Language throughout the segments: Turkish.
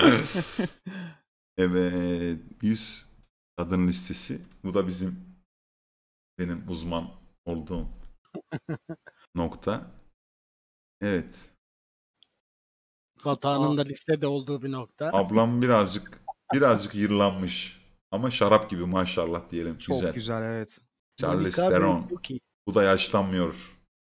Evet. 100 kadın listesi. Bu da benim uzman olduğum nokta. Evet. Batuhan'ın da listede olduğu bir nokta. Ablam birazcık yırlanmış. Ama şarap gibi maşallah diyelim. Çok güzel evet. Charlize Monica Theron. çok iyi. Bu da yaşlanmıyor.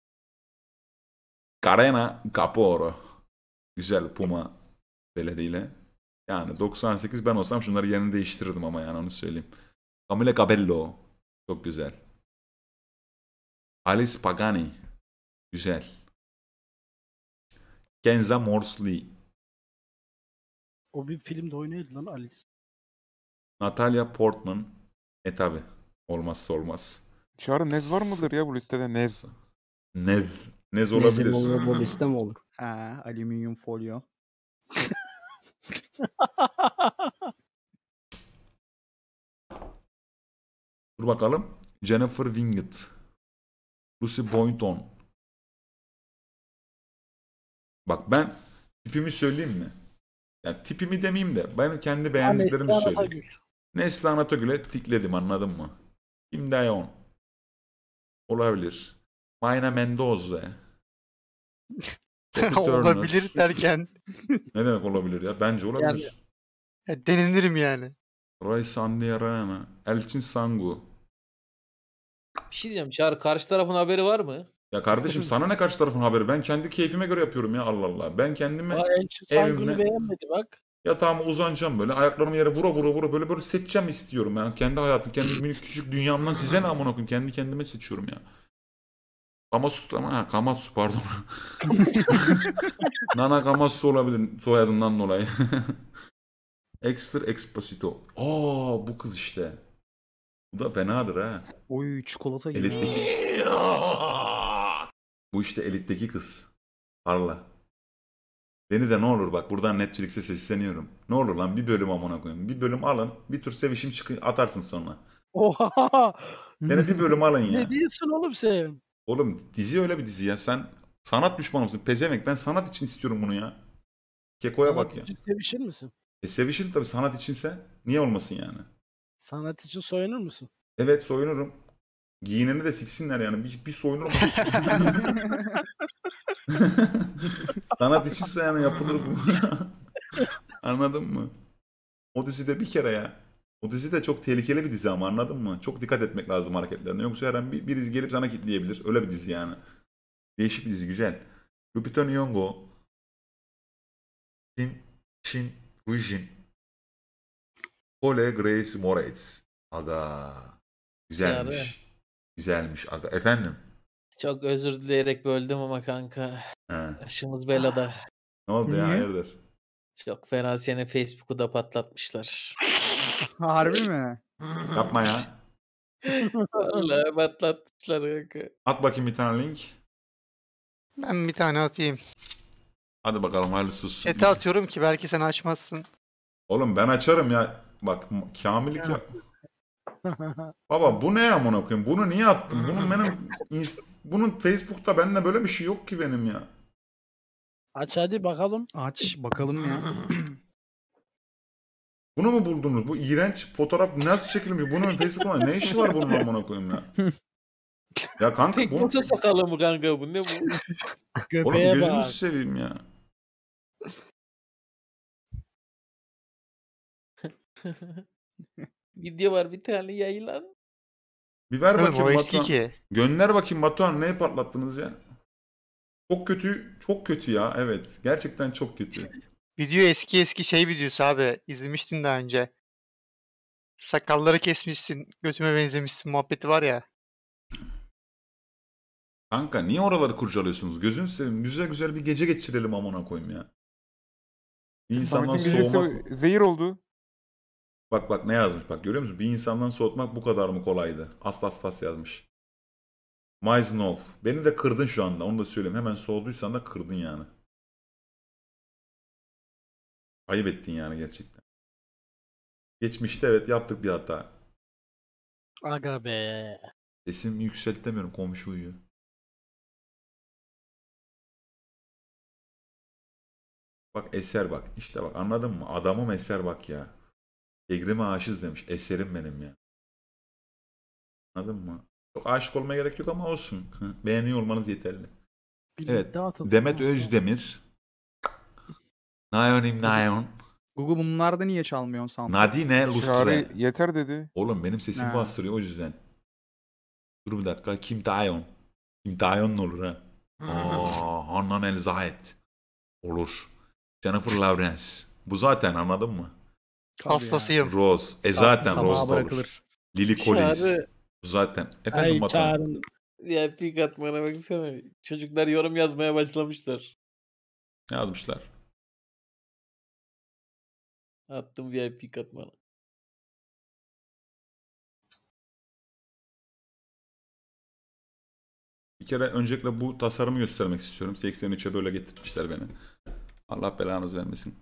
Karena Caporo. Güzel Puma beleriyle. Yani 98 ben olsam şunları yerini değiştirirdim ama yani onu söyleyeyim. Camila Cabello. Çok güzel. Alice Pagani. Güzel. Kenza Morsli. O bir filmde oynuyordu lan Alice. Natalia Portman. Tabi. Olmazsa olmaz. Çağrı Nez var mıdır ya bu listede? Nez. Nez olabilir. Nezim olur bu liste mi olur? Ha, alüminyum folyo. Dur bakalım. Jennifer Winget. Lucy Boynton. Bak ben tipimi söyleyeyim mi? Yani tipimi demeyeyim de ben kendi beğendiklerimi Neslihan söyleyeyim. Atagül. Neslihan Atagül'e tikledim anladın mı? Kim Dayon. Olabilir. Mayna Mendoza. Sophie Turner. Olabilir derken Ne demek olabilir ya? Bence olabilir. denenirim yani. Roy Sandiarana. Elçin Sangu. Bir şey diyeceğim Çağrı, karşı tarafın haberi var mı? Ya kardeşim sana ne karşı tarafın haberi? Ben kendi keyfime göre yapıyorum ya Allah Allah. Ben kendimi Elçin Sangun'u evimde beğenmedi bak. yatağıma uzanacağım böyle. Ayaklarımı yere vura böyle seçeceğim istiyorum. Yani kendi hayatım, kendi minik küçük dünyamdan size ne amına koyayım? Kendi kendime seçiyorum ya. Kamatsu pardon. Nana Kamatsu olabilir soyadından dolayı. Extra Exposito. Bu kız işte. Bu da fenadır ha. Oy çikolata gibi. Elitteki. Bu işte elitteki kız. Parla. Beni de ne olur bak buradan Netflix'e sesleniyorum. Ne olur lan bir bölüm amına koyayım. Bir bölüm alın. Bir tür sevişim atarsın sonra. Oha! Beni bir bölüm alın ya. Ne diyorsun oğlum sen? Oğlum dizi öyle bir dizi ya. Sen sanat düşmanı mısın? Pezevenk. Ben sanat için istiyorum bunu ya. Keko'ya bak ya. Sanat için sevişir misin? Sevişirim tabii sanat içinse. Niye olmasın yani? Sanat için soyunur musun? Evet soyunurum. Giyineni de siksinler yani. Bir soyunurum. Sanat içinse yani yapılır bu. Anladın mı? O dizide bir kere ya. O dizi de çok tehlikeli bir dizi ama anladın mı? Çok dikkat etmek lazım hareketlerine. Yoksa her an birisi gelip sana kitleyebilir. Öyle bir dizi yani. Değişik bir dizi güzel. Lupita Nyong'o. Shin Hujin. Cole Grace Moretz. Aga. Güzelmiş. Güzelmiş aga. Efendim? Çok özür dileyerek böldüm ama kanka. He. Başımız belada. Ne oldu ya hayırdır? Çok fena seni Facebook'u da patlatmışlar. Harbi mi? Yapma ya. Vallahi patlatmışlar kanka. At bakayım bir tane link. Ben bir tane atayım. Hadi bakalım hayırlısı olsun. Chat'e atıyorum ki belki sen açmazsın. Oğlum ben açarım ya. Bak kamillik ya. Baba bu ne amına koyayım? Bunu niye attın? Bunun Facebook'ta bende böyle bir şey yok ki benim ya. Aç hadi bakalım. Aç bakalım ya. Bunu mu buldunuz? Bu iğrenç fotoğraf nasıl çekilmiş? Bunun Facebook'ta ne işi var bunun amına koyayım ya? Ya kanka Tek bu kısa sakalı mı kanka bu? Ne bu? oğlum Göbeğe gözünüzü bak. seveyim ya. Video var bir tane yayılan. Bir ver Oğlum, bakayım o eski Batuhan. ki. Gönder bakayım Batuhan neyi patlattınız ya? Çok kötü, çok kötü ya. Evet. Gerçekten çok kötü. Video eski şey videosu abi. İzlemiştin daha önce. Sakalları kesmişsin, götüme benzemişsin muhabbeti var ya. Kanka niye oraları kurcalıyorsunuz? Gözünü seveyim. Güzel güzel bir gece geçirelim amına koyayım ya. Bir insandan Samet'in gecesi soğumak... zehir oldu. Bak ne yazmış bak görüyor musun? Bir insandan soğutmak bu kadar mı kolaydı? Astas yazmış. Maiznov. Beni de kırdın şu anda. Onu da söyleyeyim. Hemen soğuduysan da kırdın yani. Ayıp ettin yani gerçekten. Geçmişte evet yaptık bir hata. Aga be. Sesimi yükseltemiyorum. Komşu uyuyor. Bak eser bak. İşte bak anladın mı? Adamım eser bak ya. Egrime aşığız demiş. Eserim benim ya. Anladın mı? Çok aşık olmaya gerek yok ama olsun. Beğeniyor olmanız yeterli. Evet. Demet Özdemir. Nayonim Nayon. Google bunlarda niye çalmıyorsun sandım? Nadine Lustre. Çağrı yeter dedi. Oğlum benim sesimi Ha. bastırıyor o yüzden. Dur bir dakika. Kim Tayon? Kim Tayon ne olur ha? Hannan Elzahit. Olur. Jennifer Lawrence. Bu zaten anladın mı? Hastasıyım. Rose. Zaten Sabaha Rose da olur. bırakılır. Lily Collins. Çağrı. Bu zaten. Efendim Ay Batuhan. çağırın. VIP katmana baksana. Çocuklar yorum yazmaya başlamışlar. Ne yazmışlar? Attım VIP katmana. Bir kere öncelikle bu tasarımı göstermek istiyorum. 83'e böyle getirmişler beni. Allah belanızı vermesin.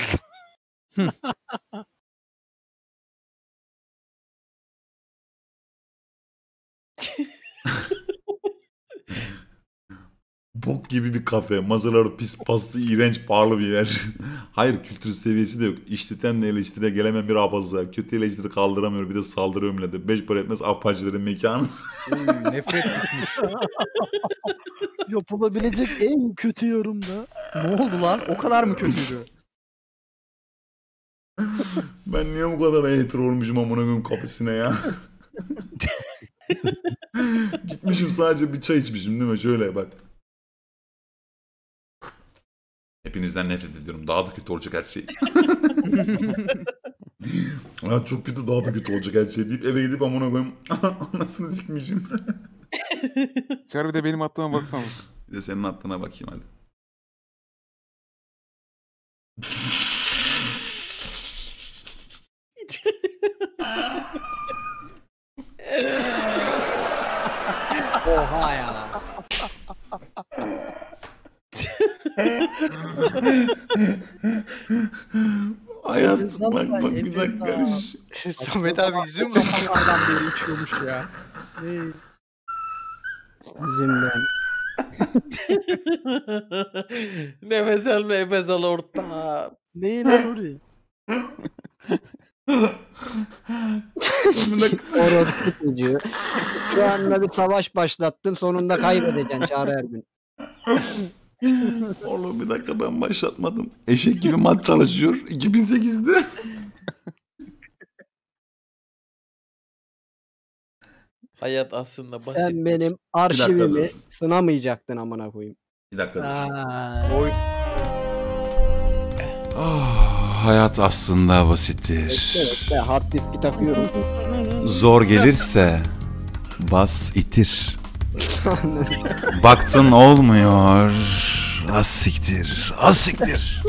Bok gibi bir kafe. Masaları pis, pastı, iğrenç, pahalı bir yer. Hayır, kültür seviyesi de yok. İşleten eleştire gelemeyen bir abazza. Kötü eleştiri kaldıramıyor, bir de saldırıyor millete. 5 para etmez apaçilerin mekanı. Nefret etmiş. Yapılabilecek en kötü yorumda. Ne oldu lan? O kadar mı kötüydü? Ben niye bu kadar hater olmuşum amına koyayım kafesine ya? Gitmişim sadece bir çay içmişim değil mi? Şöyle bak. Hepinizden nefret ediyorum. Daha da kötü olacak her şey. Ya çok kötü, daha da kötü olacak her şey deyip eve gidip amına koyayım. Anasını sikmişim. Çağrı bir de benim attığıma baksana. Bir de senin attığına bakayım hadi. Oha ya. Hayat Enfes bak var, bak bir enfes dakika. var. Samet abi izliyor musun? Kafalardan beri içiyormuş ya. Hey, Sizin ben. Nefes al nefes al orta. neyin Nuri? Orospu çocuğu. Şu anda bir savaş başlattın, sonunda kaybedeceksin Çağrı Ergün. Oğlum bir dakika, ben başlatmadım. Eşek gibi mat çalışıyor 2008'de. Hayat aslında basit. Sen benim Bir arşivimi dakika sınamayacaktın amına koyayım. Bir dakika dur. Aa, Hayat aslında basittir. Bekle, hard diski takıyorum. Zor gelirse bas itir. Baktın olmuyor. Az siktir. Az siktir.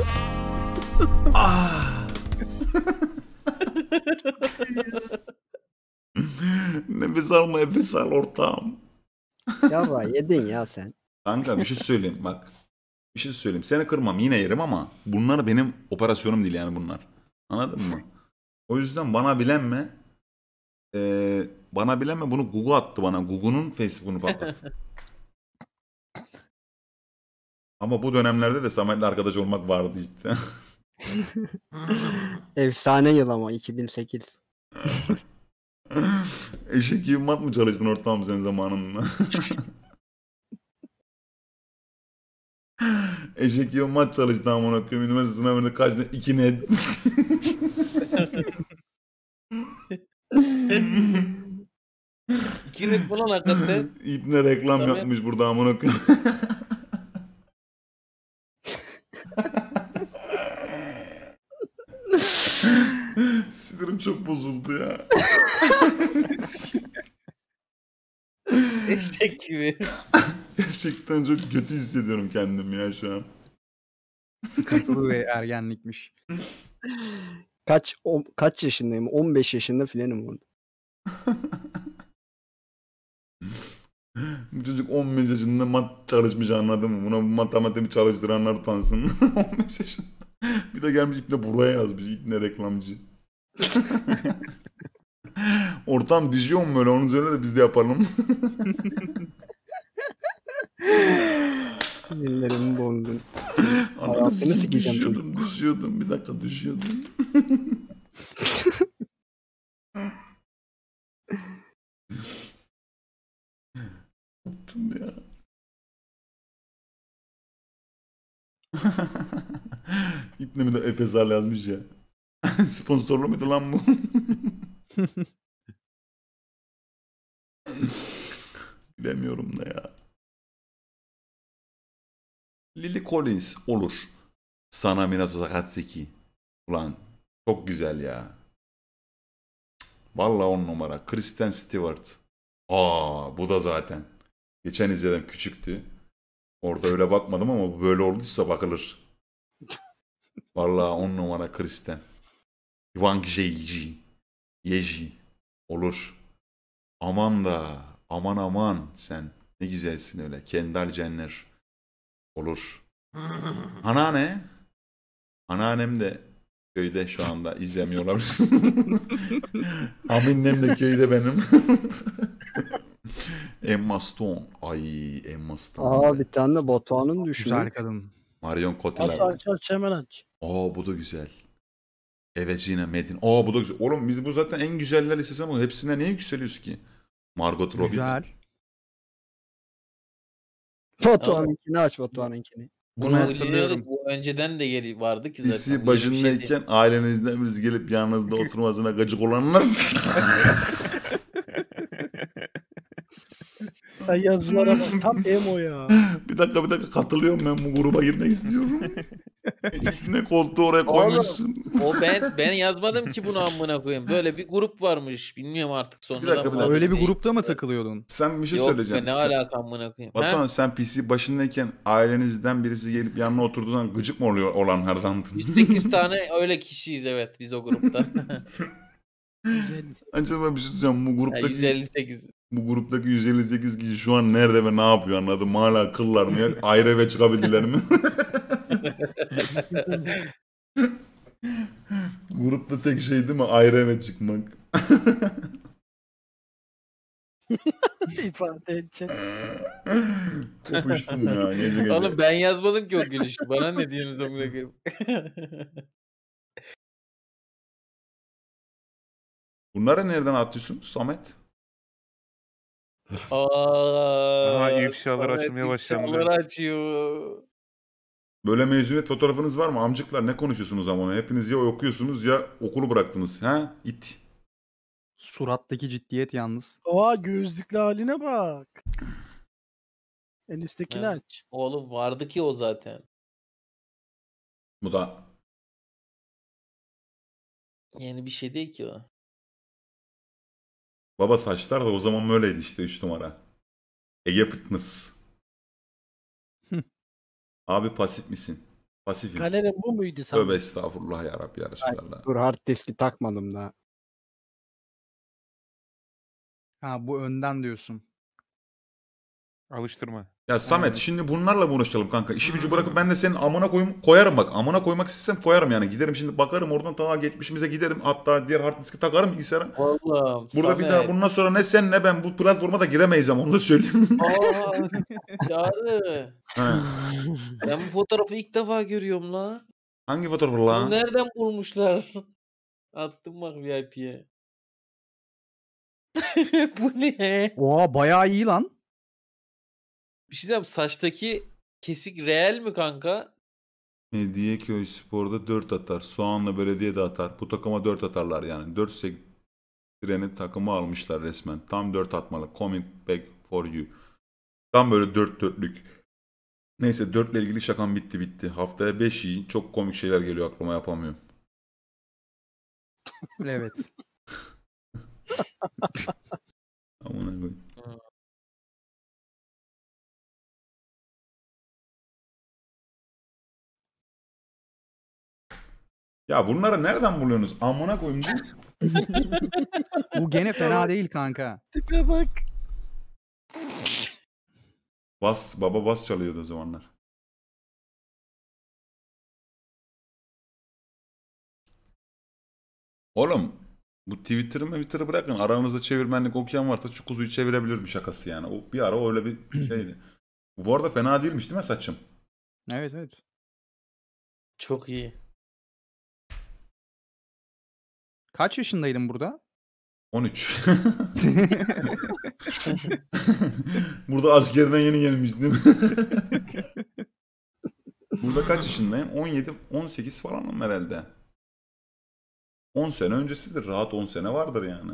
Nefes alma, nefes al ortağım. Yavra yedin ya sen. Kanka bir şey söyleyeyim bak. Bir şey söyleyeyim. Seni kırmam, yine yerim ama bunlar benim operasyonum değil yani bunlar. Anladın mı? O yüzden bana bilenme. Bana bilenme, bunu Google attı bana. Google'un Facebook'unu patlattı. Ama bu dönemlerde de Samet'le arkadaş olmak vardı cidden. Efsane yıl ama 2008. Eşek gibi mat mı çalıştın ortağım sen zamanında? Eşek gibi mat çalıştı amına koyayım. Üniversite sınavında kaç net? 2 net. İki net falan hakikaten. İbne reklam Tabii. yapmış burada amına koyayım. Sinirim çok bozuldu ya. Eşek gibi. Gerçekten çok kötü hissediyorum kendimi ya şu an. Sıkıntılı bir ergenlikmiş. Kaç yaşındayım? 15 yaşında filanım orada. Bu çocuk 15 yaşında mat çalışmış, anladın mı? Buna matematiğimi çalıştıranlar utansın. 15 yaşında. Bir de gelmiş İbne buraya yazmış. İbne reklamcı. Ortam düşüyor mu böyle? Onu söyle de biz de yapalım. Ellerimi bozdun. Ananı Hayatını sikeyim, sikeceğim düşüyordum. Bir dakika düşüyordum. Unuttum ya. İpne mi de Efesal yazmış ya. Sponsorlu muydu lan bu? Bilemiyorum da ya. Lily Collins olur. Sana Minato Sakatseki. Ulan çok güzel ya. Vallahi 10 numara. Kristen Stewart. Bu da zaten. Geçen izledim, küçüktü. Orada öyle bakmadım ama bu böyle olduysa bakılır. Vallahi 10 numara Kristen. Wang Yeji. Olur. Aman sen. Ne güzelsin öyle. Kendall Jenner. Olur. Anneanne. Anneannem de köyde şu anda izlemiyor olabilir. Aminnem de köyde benim. Emma Stone. Ay Emma Stone. Bir tane de Batuhan'ın düşüyor. Güzel kadın. Marion Cotillard. Aç hemen aç. Bu da güzel. Evecina Medin. Bu da güzel. Oğlum biz bu zaten en güzeller listesi ama hepsine niye yükseliyoruz ki? Margot Robbie. Güzel. Batuhan'ınkini aç Batuhan'ınkini. Bunu Bu hatırlıyorum. biliyorduk, bu önceden de vardı ki zaten. PC Bu yeni bir başındayken şeydi. ailenizden birisi gelip yanınızda oturmasına gıcık olanlar. Sen yazılara bak. Tam emo ya. Bir dakika katılıyorum, ben bu gruba girmek istiyorum. Üstüne koltuğu oraya koymuşsun. O ben yazmadım ki bunu amına koyayım. Böyle bir grup varmış. Bilmiyorum artık sonradan. dakika, bir mı dakika. Öyle bir değil. grupta mı takılıyordun? Sen bir şey Yok söyleyeceğim. be, ne alaka amına koyayım. Ha? Batuhan, sen PC başındayken ailenizden birisi gelip yanına oturduğu zaman gıcık mı oluyor olanlardandın? 108 tane öyle kişiyiz evet biz o grupta. Acaba bir şey söyleyeceğim, Ha, 158. bu gruptaki 158 kişi şu an nerede ve ne yapıyor, anladın mı? Hala kıllar mı ya? Ayrı eve çıkabildiler mi? Grupta tek şey değil mi? Ayrı eve çıkmak. İfade edecek. Kopuştum ya gece gece. Oğlum ben yazmadım ki o gülüşü. Bana ne diyorsunuz amına koyayım. Bunları nereden atıyorsun Samet? Aha, ifşalar açılmaya başlandı. İfşalar açıyor. Böyle mezuniyet fotoğrafınız var mı? Amcıklar ne konuşuyorsunuz ama? Hepiniz ya okuyorsunuz ya okulu bıraktınız. Ha? İt. Surattaki ciddiyet yalnız. Gözlüklü haline bak. En üsttekini Evet. aç. Oğlum vardı ki o zaten. Bu da Yeni bir şey değil ki o. baba saçlar da o zaman böyleydi işte 3 numara. Ege Fitness. Abi pasif misin? Pasifim. Kalem bu muydu sen? Tövbe estağfurullah ya Rabbi ya Resulallah. Dur hard diski takmadım daha. Ha, bu önden diyorsun. Alıştırma. Ya Samet, Evet. şimdi bunlarla mı uğraşalım kanka? İşi gücü bırakıp ben de senin amına koyarım bak. Amına koymak istesem koyarım yani. Giderim şimdi bakarım oradan ta geçmişimize giderim. Hatta diğer hard diski takarım bilgisayara. Oğlum Burada bir daha bundan sonra ne sen ne ben bu platforma da giremeyiz ama onu da söyleyeyim. Çağrı. Ha. Ben bu fotoğrafı ilk defa görüyorum la. Hangi fotoğrafı Bunu lan? nereden bulmuşlar? Attım bak VIP'ye. Bu ne? Oha, bayağı iyi lan. Bir şey diyeyim, saçtaki kesik reel mi kanka? Hediyeköy Spor'da 4 atar. Soğanlı Belediye de atar. Bu takıma 4 atarlar yani. 4 sektirenin takımı almışlar resmen. Tam 4 atmalı. Coming back for you. Tam böyle 4-4'lük. Neyse 4 ile ilgili şakam bitti. Haftaya 5 iyi. Çok komik şeyler geliyor aklıma, yapamıyorum. Evet. Amına koyayım. Ya bunları nereden buluyorsunuz? Amına koyayım. Bu gene fena değil kanka. Tipe bak. Baba bas çalıyordu o zamanlar. Oğlum bu Twitter'ı bırakın. Aranızda çevirmenlik okuyan varsa şu kuzuyu çevirebilir bir şakası yani. O bir ara öyle bir şeydi. Bu arada fena değilmiş değil mi saçım? Evet evet. Çok iyi. Kaç yaşındaydın burada? 13. Burada askerinden yeni gelmiştim. Burada kaç yaşındayım? 17, 18 falanım herhalde. 10 sene öncesidir. Rahat 10 sene vardır yani.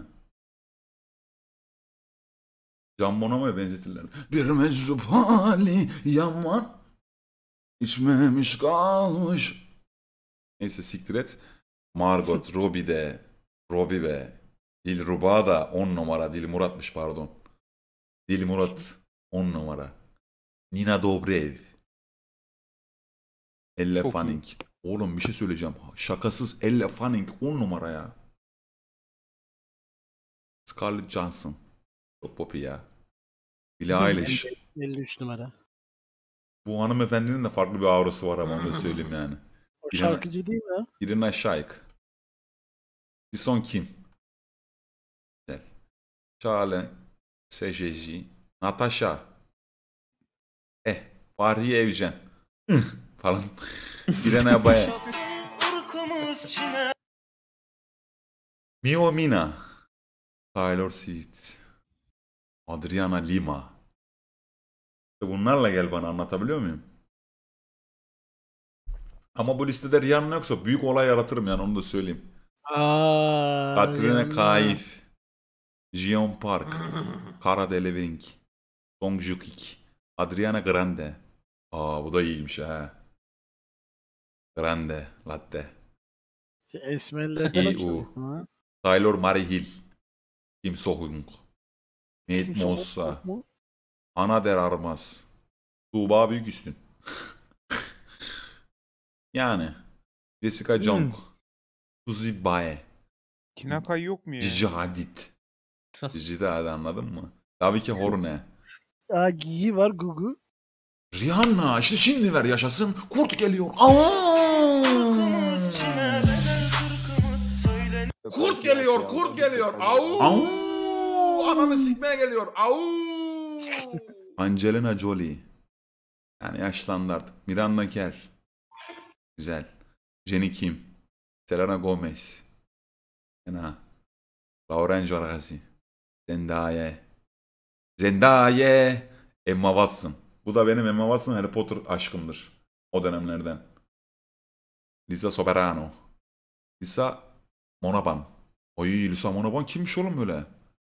Can Bonomo'ya benzetirler. Bir meczup hali yaman içmemiş kalmış. Neyse siktir et. Margot Robbie de Robbie be. Dilruba da 10 numara. Dilmurat'mış pardon. Dilmurat 10 numara. Nina Dobrev. Elle Çok iyi. Fanning. Oğlum bir şey söyleyeceğim. Şakasız Elle Fanning 10 numara ya. Scarlett Johansson. Çok popi ya. Billie Eilish. 53 numara. Bu hanımefendinin de farklı bir aurası var ama onu da söyleyeyim yani. O Birine- şarkıcı değil mi? Irina Shayk. Son Kim. Güzel. Charles Sejeji. Natasha. Fahriye Evcen. Falan. Irene Baye. Mio Mina. Taylor Swift. Adriana Lima. Bunlarla gel bana, anlatabiliyor muyum? Ama bu listede Rihanna yoksa büyük olay yaratırım yani, onu da söyleyeyim. Katrina Rihanna. Kaif. Jeon Park. Cara Delevingne. Song Joong-ki. Adriana Grande. Bu da iyiymiş ha. Grande. Latte. Esmerlerden İyi, açılıyor. o. Ha? Taylor Mary Hill. Kim So-hyun. Nate Kim Mossa. mu? Ana Der Armas. Tuğba Büyük Üstün. Yani. Jessica Jong. Suzy Bae. Kinakay yok mu ya? Gigi Hadid. Gigi de hadi, anladın mı? Davike Horne. Gigi var, Gugu. Rihanna işte şimdi ver yaşasın. Kurt geliyor. Kurt geliyor, kurt geliyor. Ananı sikmeye geliyor. Angelina Jolie. Yani yaşlandı artık. Miranda Kerr. Güzel. Jenny Kim. Selena Gomez. Fena. Lauren Jorgensen. Zendaya. Emma Watson. Bu da benim Emma Watson Harry Potter aşkımdır. O dönemlerden. Lisa Soberano. Lisa Monaban. Oy, Lisa Monaban kimmiş oğlum böyle?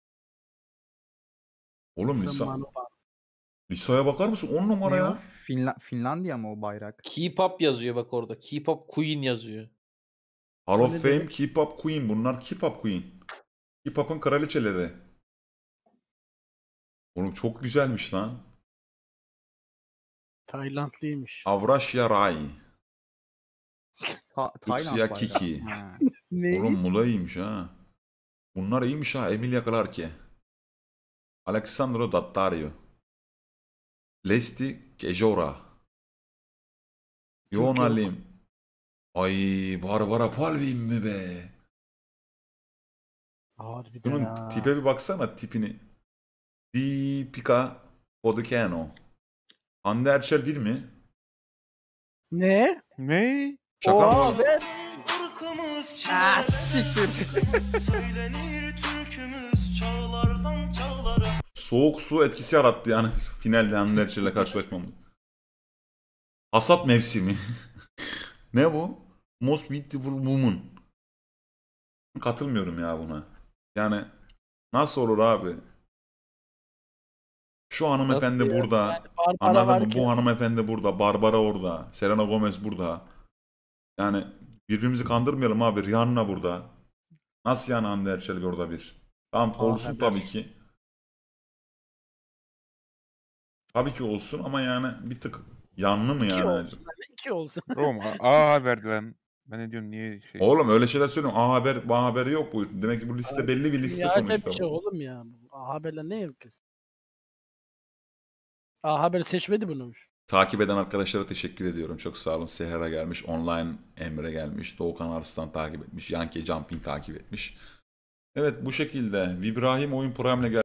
Oğlum Lisa'ya bakar mısın? 10 numara Ne o? ya. Finlandiya mı o bayrak? K-pop yazıyor bak orada. K-pop Queen yazıyor. Hall O of ne Fame, demek? K-pop Queen. Bunlar K-pop Queen. K-pop'un kraliçeleri. Oğlum çok güzelmiş lan. Taylandlıymış. Avrasya Rai. Tayland Luxia bayrağı. Kiki. Ha. Ne? Oğlum bu da iyiymiş ha. Bunlar iyiymiş ha. Emilia Clarke. Alexandro Daddario. Lesti Kejora. Yona yok. Lim. Ay, Barbara Palvin mi be? Harbiden Bunun ha. tipe bir baksana, tipini. Deepika Kodikano. Hande Erçel bir mi? Ne? Ne? Şaka mı Oha oğlum? be. Soğuk su etkisi yarattı yani finalde Hande Erçel'le karşılaşmamız. Hasat mevsimi. Ne bu? Most Beautiful Woman. Katılmıyorum ya buna. Yani nasıl olur abi? Şu hanımefendi Nasıl ya? burada. Barbara Anladın mı? varken- Bu hanımefendi burada. Barbara orada. Selena Gomez burada. Yani birbirimizi kandırmayalım abi. Rihanna burada. Nasıl yani Hande Erçel orada bir? Tamam olsun haber. tabii ki. Tabii ki olsun ama yani bir tık yanlı mı İki yani? olsun. İki olsun. Oğlum A Haber'di lan. Ben ne diyorum niye şey? Oğlum öyle şeyler söylüyorum. A Haber, B Haber'i yok bu. Demek ki bu liste belli bir liste Dünyada sonuçta. bir şey oğlum ya. Haberler ne yapıyorsun? Haber seçmedi bunu. Takip eden arkadaşlara teşekkür ediyorum. Çok sağ olun. Seher'a gelmiş. Online Emre gelmiş. Doğukan Arslan takip etmiş. Yankee Jumping takip etmiş. Evet bu şekilde. Vibrahim oyun programıyla